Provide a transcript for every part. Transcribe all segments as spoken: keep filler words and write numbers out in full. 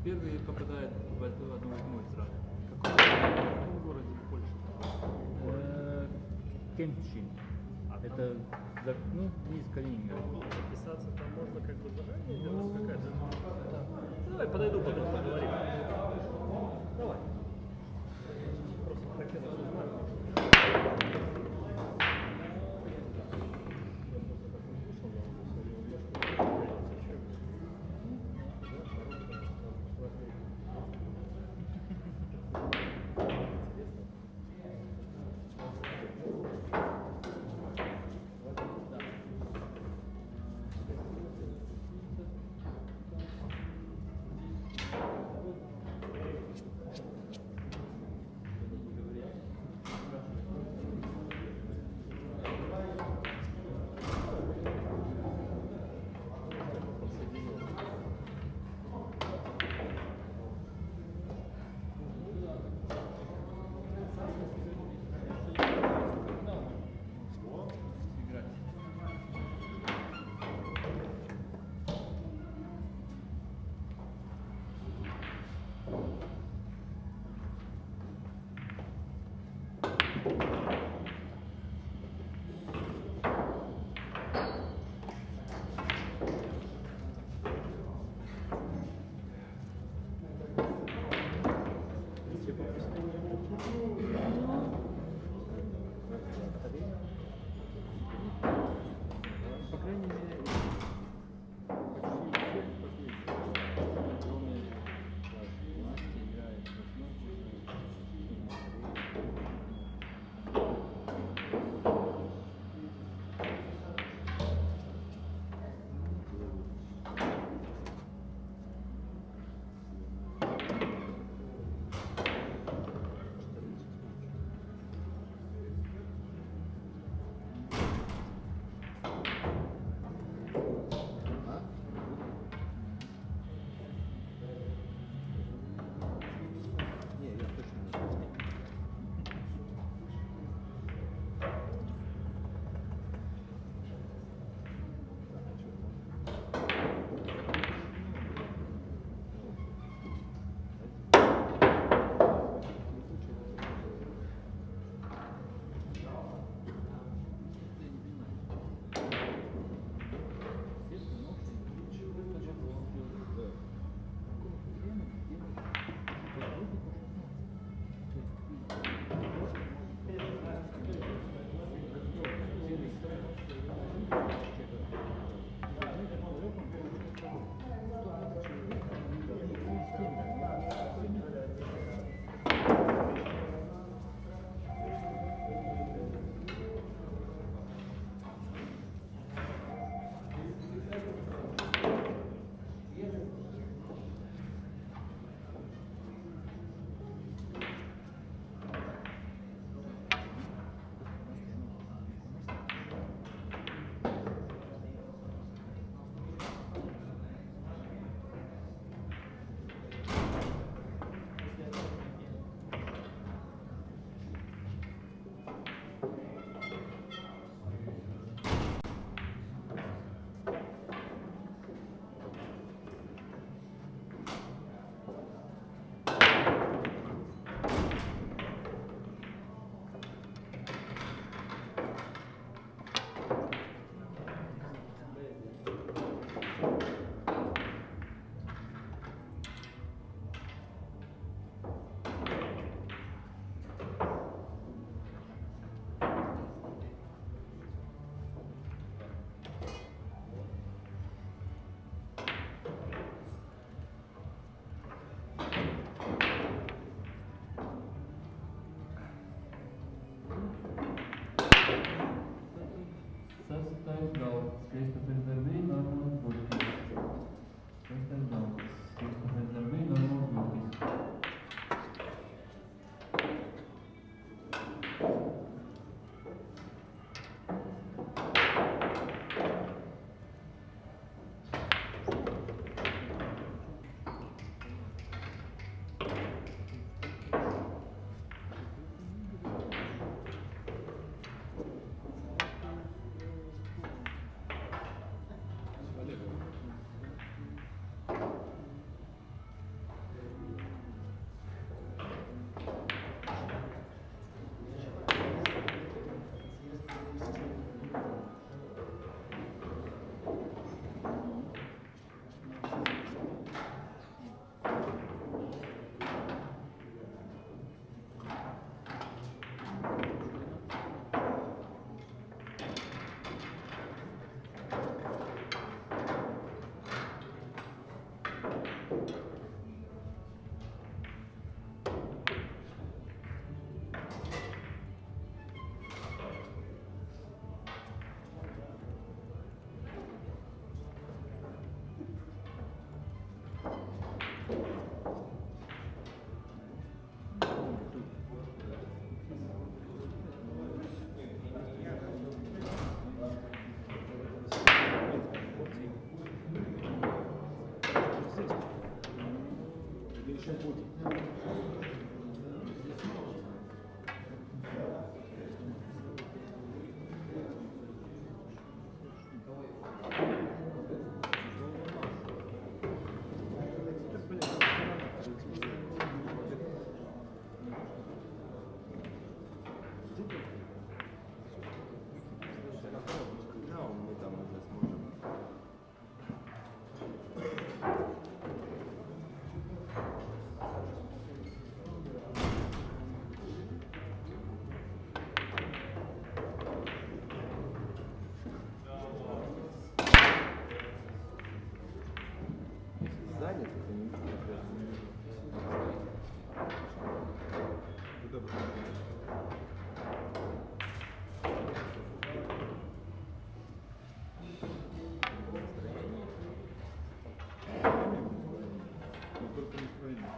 Первый попадает в одну восьмую сразу. В каком городе в Польше? Э, Кемчин. Это за- ну, близ Калининграда. Записаться там можно как бы заранее или ну, какая-то? Да. Давай подойду, потом поговорим. Давай. Просто хотелось узнать. Очень будет. Занят, это не куда бы но только настроение.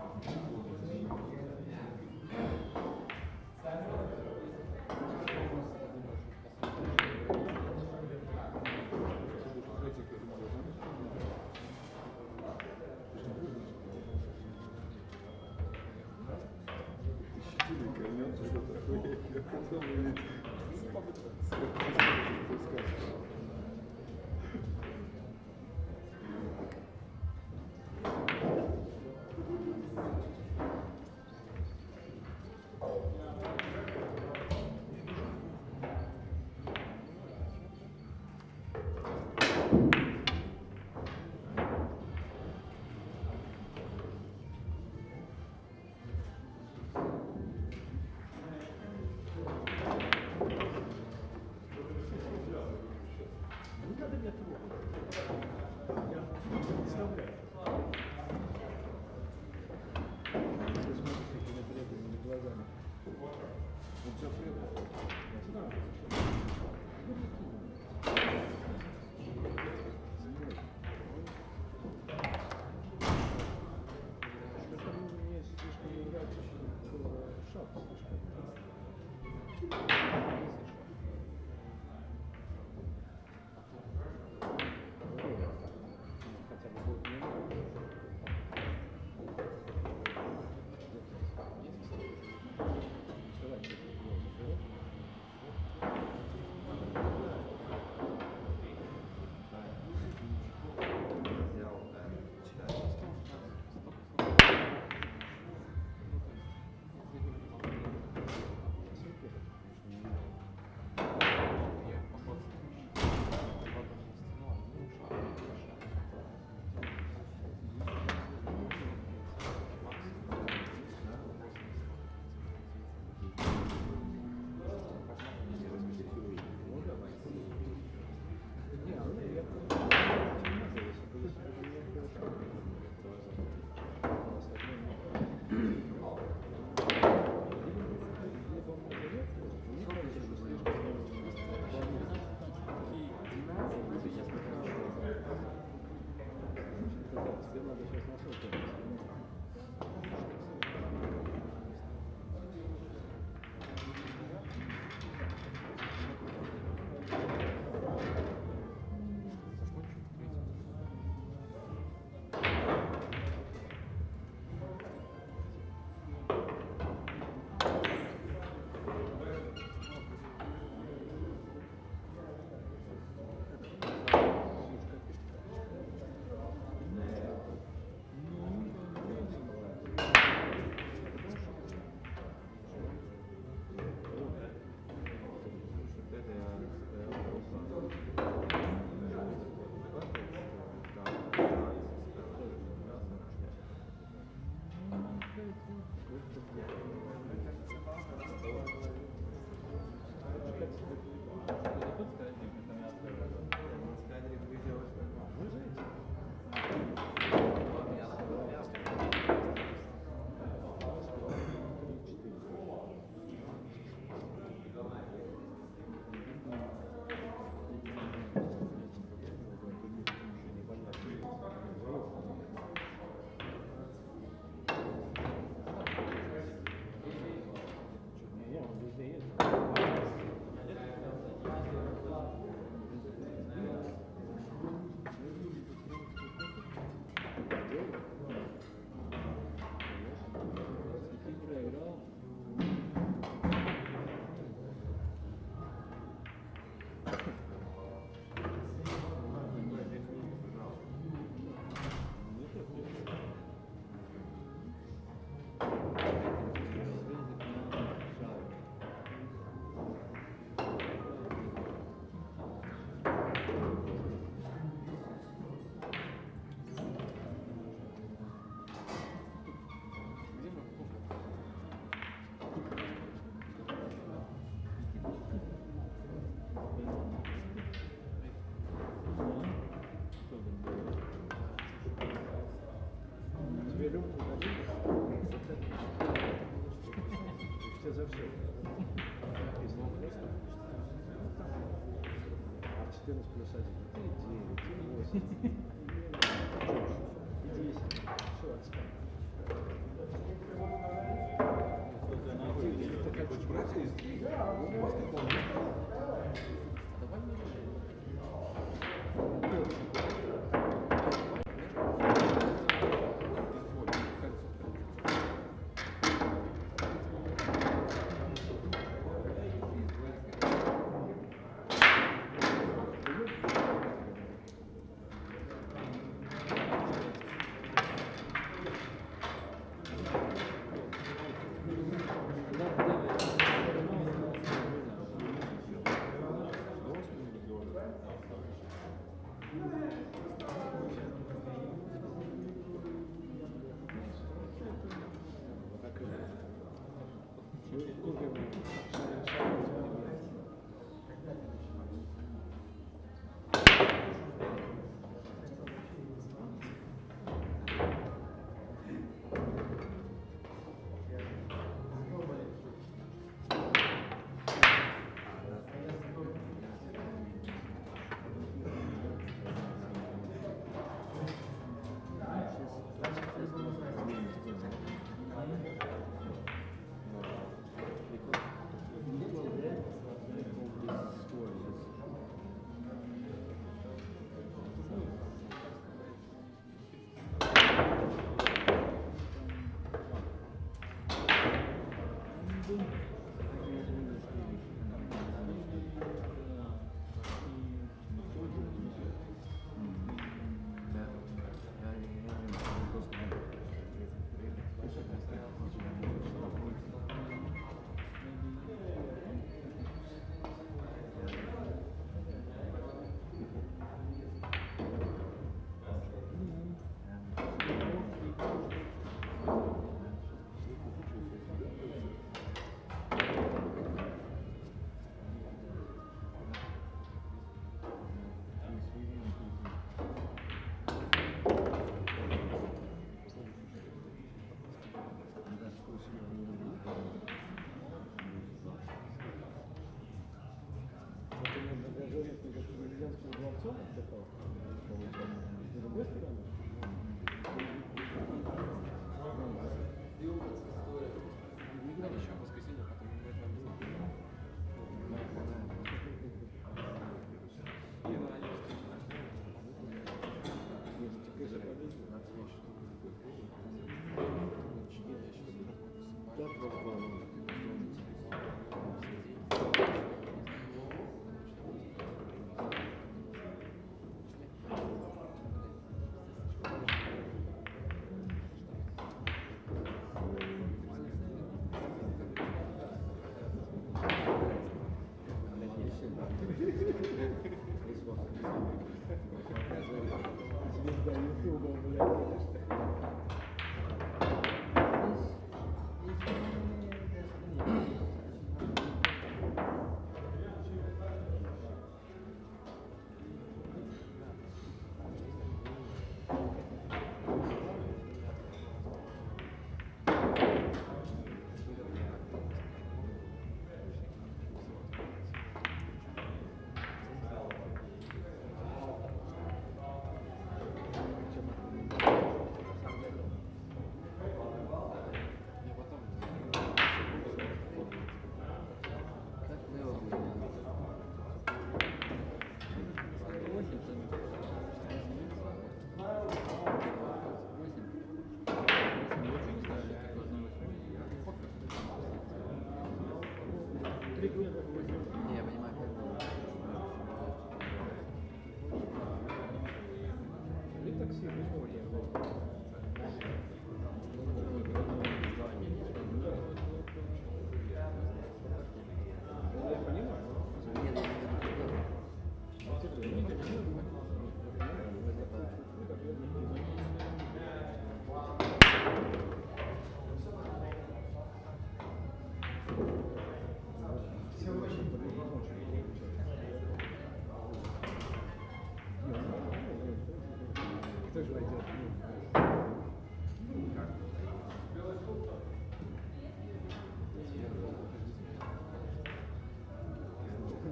тебе за все. Из двух мест. А в четырнадцать плюс один. И девять, и восемь. И десять. Все, отстань. Ты хочешь брать из баскетбола? Давай мне решим.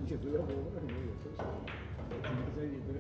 Нет, ну я был, ну, я не завидую.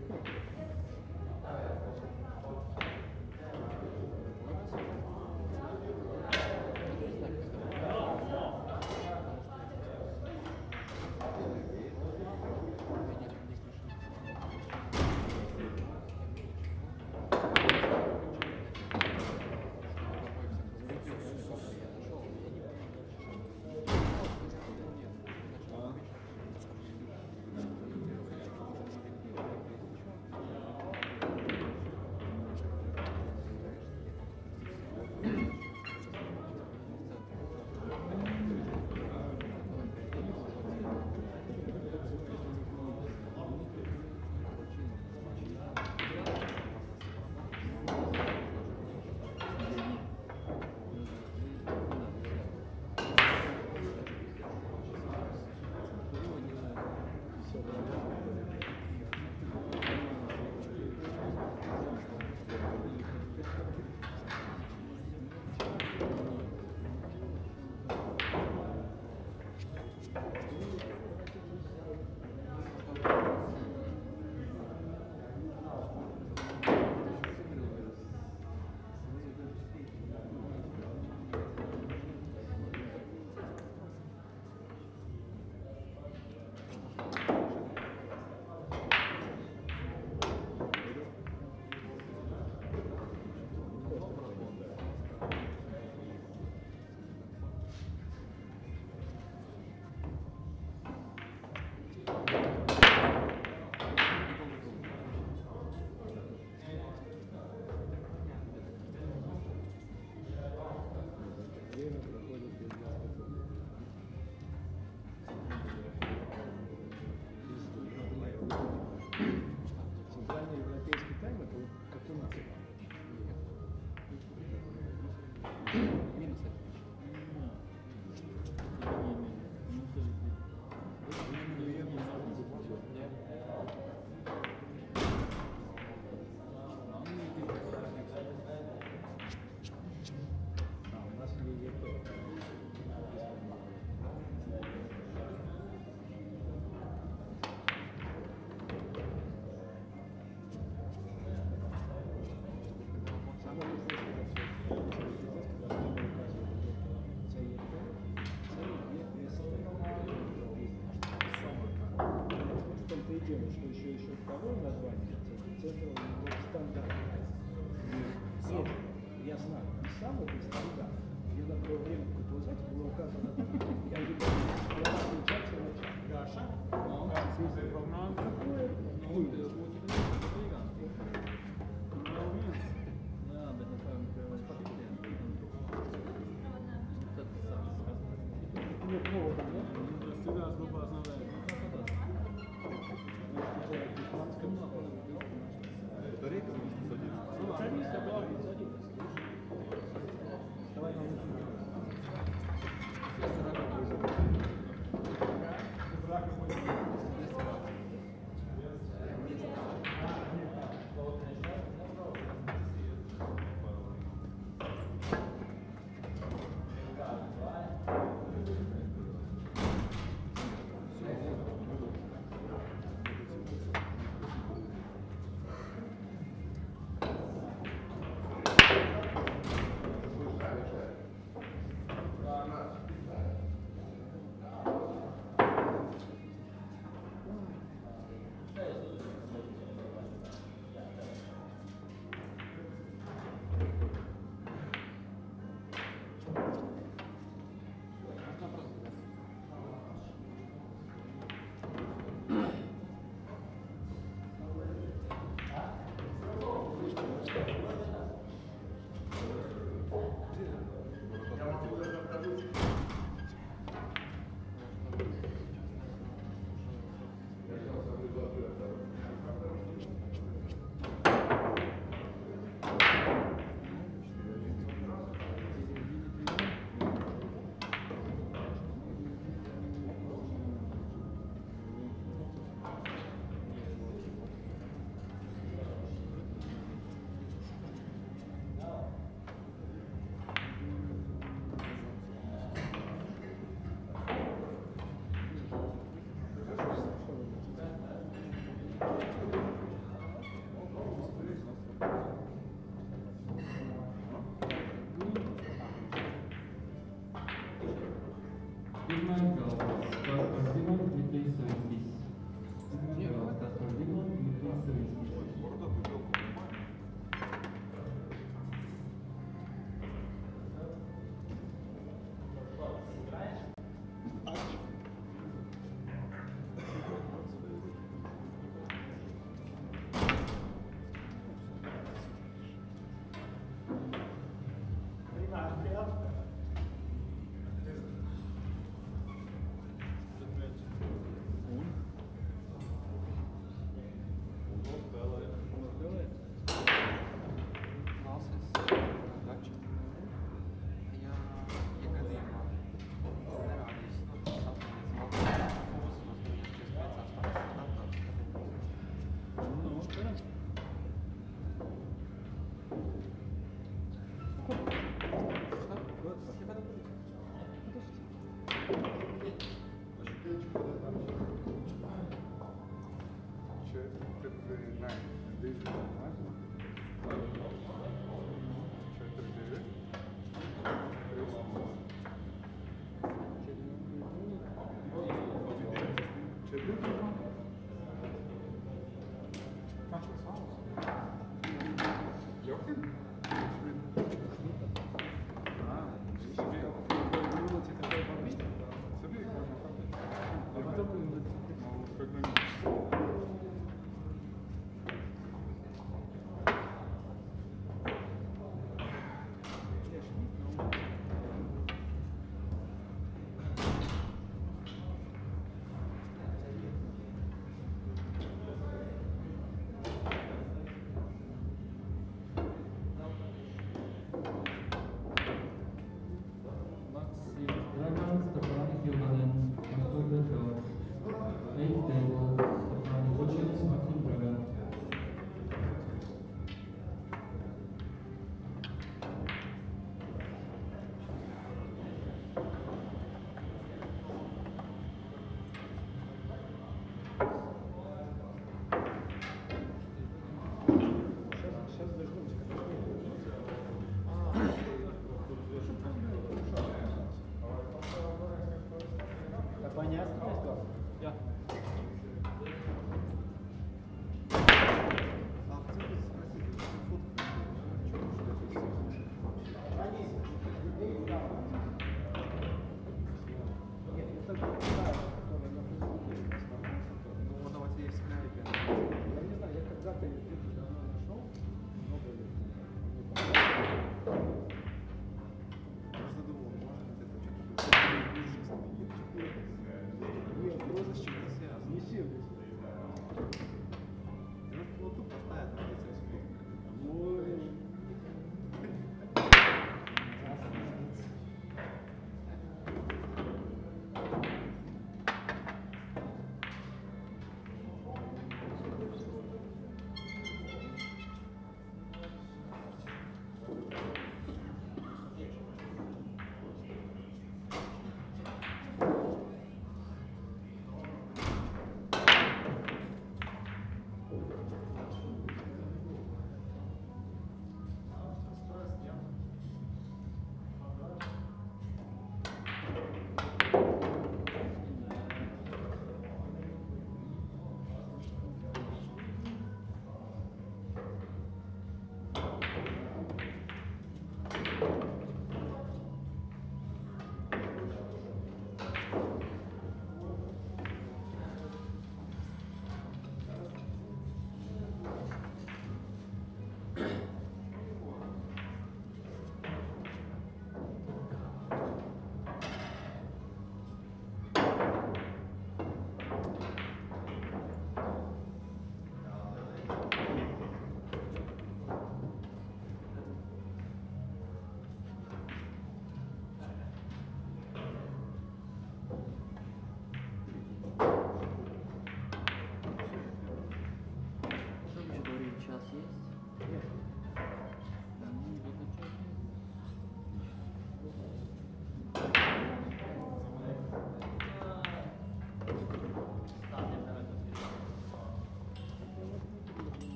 Центральноевропейский тайм — это вот какой называется? Минус один. А, у нас не то. В том-то и дело, что еще еще второе название центра у него стандарт. Нет, я знаю, и сам это стандарт. Мне на то время в Кутузате было указано, я не помню, я встречался на Гаша. Какое? Ну, Да, без напевно, превосходительно. нет повода, нет? Всегда особо основная. Это рейка садится? Садись, давай, садись. Давай на улицу. Все,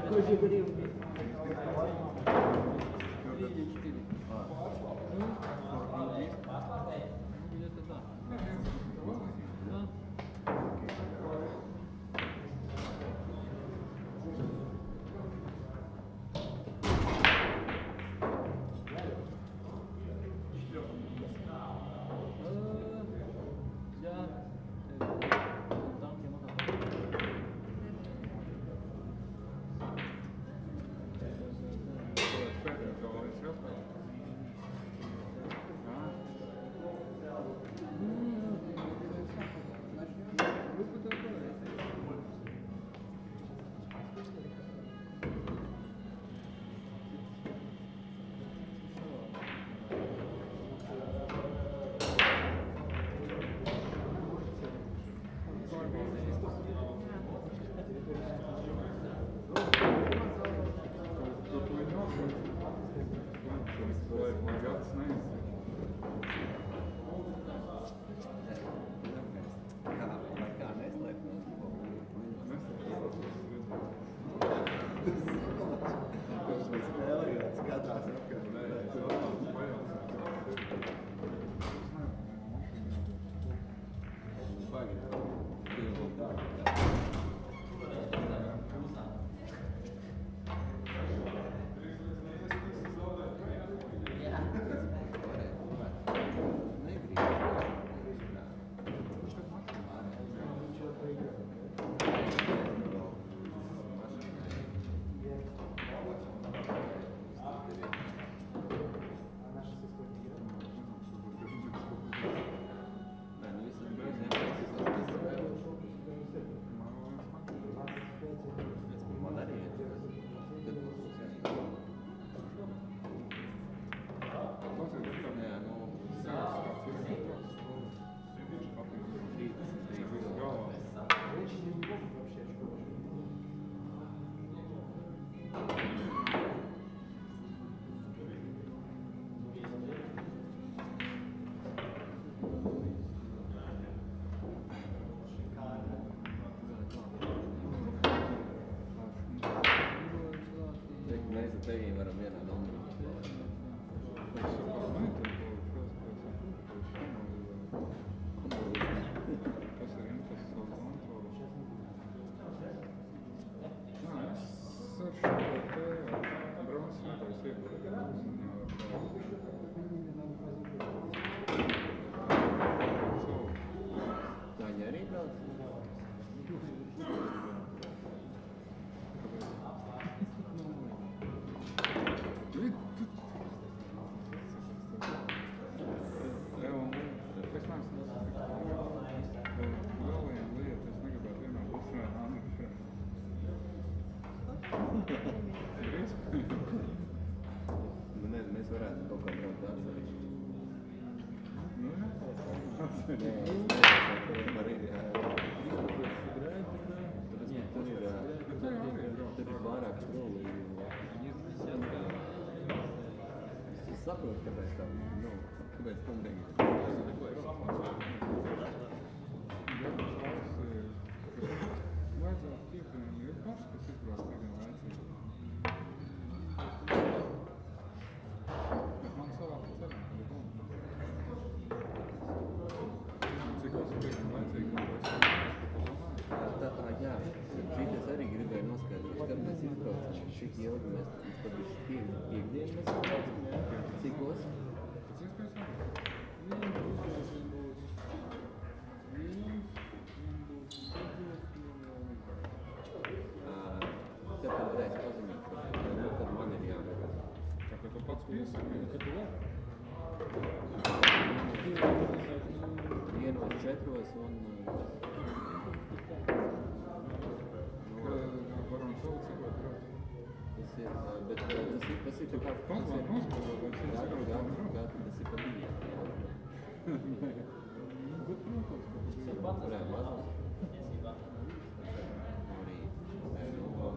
такой же древний. три или четыре. Ну, где-то да. Да. Я там где можно. Tevi varam vienā numurā. Tā viņa arī brauc? Nu, nezinu, mēs varētu kaut kā braukt atsevišķi. Nē, es nezinu, var ir, jā. Tāpēc, ka tur ir, tur ir vairāk skolu. Es saprotu, kāpēc tā, nu, kāpēc tam negribu. Tā, tā, jā, šitas arī gribēju noskaidrot, kad mēs izbraucam šik ilgi, mēs tad ir piek, piekdienu mēs izbraucam, jā, cikos? Tev tad varēs paziņot, nu, tad man ir jābūt. Как это подписано? Vienos četros un... Воронцов целый брат. Tas ir, bet tas ir, tas ir tā kā... Pazvan, uzbalot, vai cits Jā, ir jā, brāt? jā, tas ir pa diviem. Bet, protams, ka tas ir. Kurā mazums? Arī, nē, nu...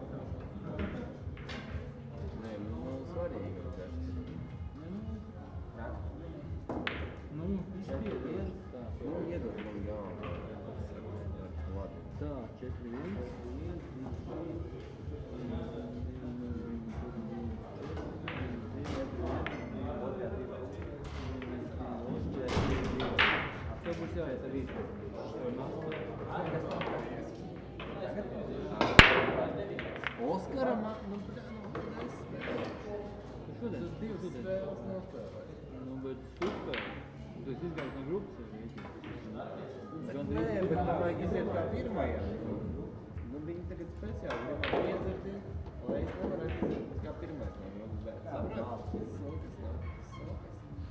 Nē, nu, svarīgi ir dažs. Ну, четыре. Nu, iedod man galvu. Labi. Да, четыре. Oskara, man, nu, bļā, nu, nespēlē. Tu šodien? Tas divas Šodien? spēles nospēlē. Nu, bet tu spēlē. Tu esi izgājis no grupas, jau rēķini. Nē, bet man vajag iziet kā pirmajam. Nu, viņi tagad speciāli gribētu iedzerties, lai es nevarētu iziet kā pirmais no grupas. Bet saprāt, sokas nav, sokas.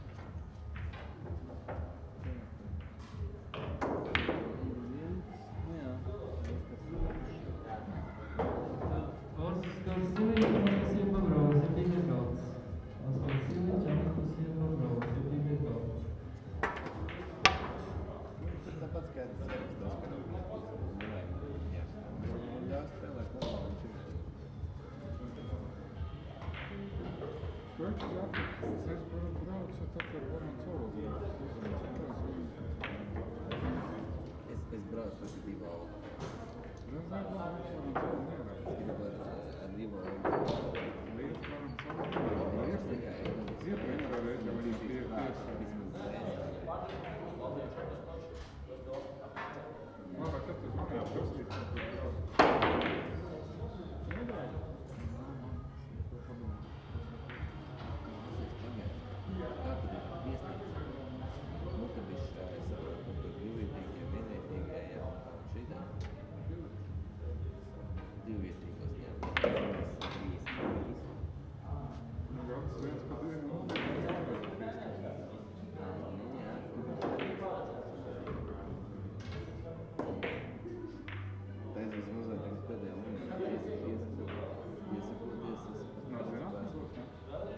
Nu jā. Oskar Siliņš, Anastasija Bobrova, septītais galds. Oskar Siliņš, Anastasija Bobrova, septītais galds. Tas tāpat skaidrs, ka es to skatos. Man jāspēlē kopā, viņš ir. Kurš jāpēc? Es braucu tad ar Voroncovu. Es, es braucu ar divu auto. Es zinu, ka Voroncovu nevar. Es gribu ar, ar divu auto. Līdz Voroncovu nevar. Iepriekšā reize viņi tie tiesā. Labi, tad tu zvanīji prasīt, ka tu brauc. Nu, gads viens pa dienu, un no zinātnes būs, ne?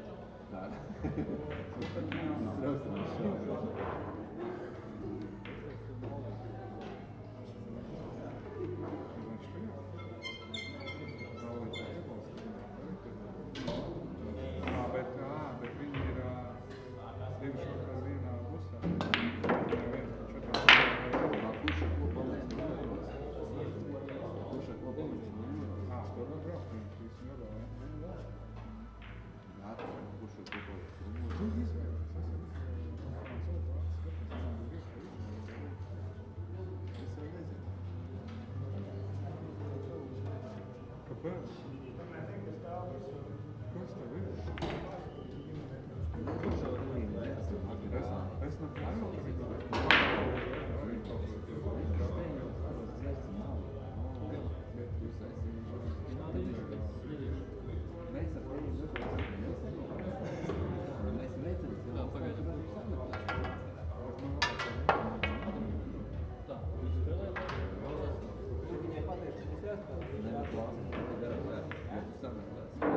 Viņš šajā? Zālītē iebalstījumā. Ā, bet, ā, bet viņi ir ā, divi šokās vienā busā. Neviens pa četrām. Kurša kopā mēs nevaros? Kurša kopā mēs nevaros? Ā, to var braukt, viņš visi nevēl, ja? Gata, kurša kopā mēs Tu nevaros? izvēlies, es esmu Voroncovu vārds, skaties, man ir iespēja. Es vēl nezinu. Kāpēc? Kas tev ir? Kurša arī nezinu. Es, es neplānu tagad. Mēs ar tevi mēs veicam cilvēku. Tā, tu spēlē? Viņai pateicu, ka tas jāspēlē. Nevar klāsīt, ka garā, ja tu sameklēsi.